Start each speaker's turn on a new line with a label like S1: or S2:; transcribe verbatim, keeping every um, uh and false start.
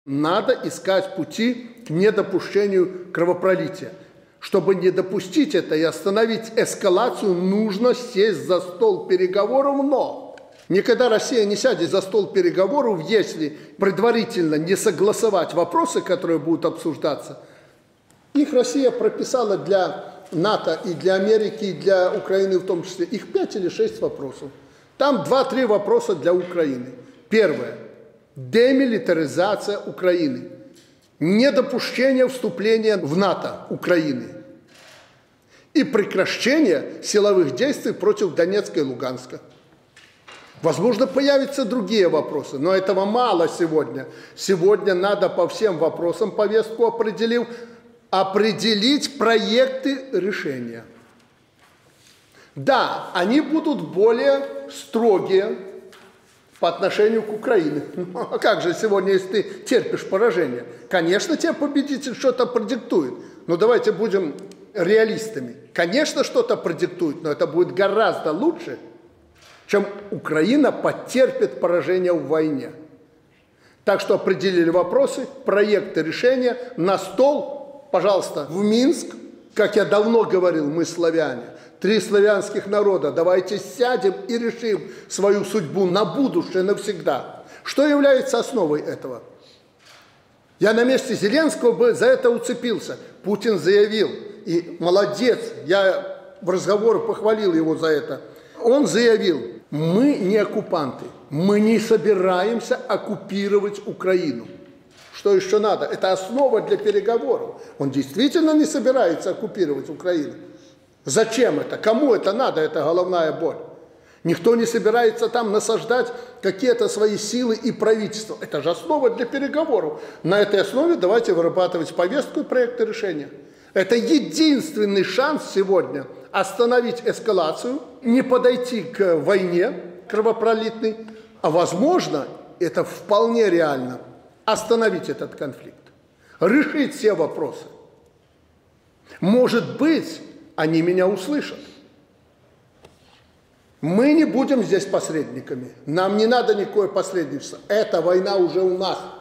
S1: Надо искать пути к недопущению кровопролития. Чтобы не допустить это и остановить эскалацию, нужно сесть за стол переговоров, но никогда Россия не сядет за стол переговоров, если предварительно не согласовать вопросы, которые будут обсуждаться. Их Россия прописала для НАТО и для Америки, и для Украины в том числе. Их пять или шесть вопросов. Там два-три вопроса для Украины. Первое. Демилитаризация Украины. Недопущение вступления в НАТО Украины. И прекращение силовых действий против Донецка и Луганска. Возможно, появятся другие вопросы, но этого мало сегодня. Сегодня надо по всем вопросам, повестку определив, определить проекты решения. Да, они будут более строгие по отношению к Украине. Ну, а как же сегодня, если ты терпишь поражение? Конечно, тебе победитель что-то продиктует. Но давайте будем реалистами. Конечно, что-то продиктует, но это будет гораздо лучше, чем Украина потерпит поражение в войне. Так что определили вопросы, проекты решения на стол, пожалуйста, в Минск. Как я давно говорил, мы славяне. Три славянских народа, давайте сядем и решим свою судьбу на будущее навсегда. Что является основой этого? Я на месте Зеленского бы за это уцепился. Путин заявил, и молодец, я в разговоре похвалил его за это. Он заявил, мы не оккупанты, мы не собираемся оккупировать Украину. Что еще надо? Это основа для переговоров. Он действительно не собирается оккупировать Украину. Зачем это? Кому это надо? Это головная боль. Никто не собирается там насаждать какие-то свои силы и правительство. Это же основа для переговоров. На этой основе давайте вырабатывать повестку и проекты решения. Это единственный шанс сегодня остановить эскалацию, не подойти к войне кровопролитной, а возможно, это вполне реально, остановить этот конфликт, решить все вопросы. Может быть, они меня услышат. Мы не будем здесь посредниками. Нам не надо никакое посредничество. Эта война уже у нас.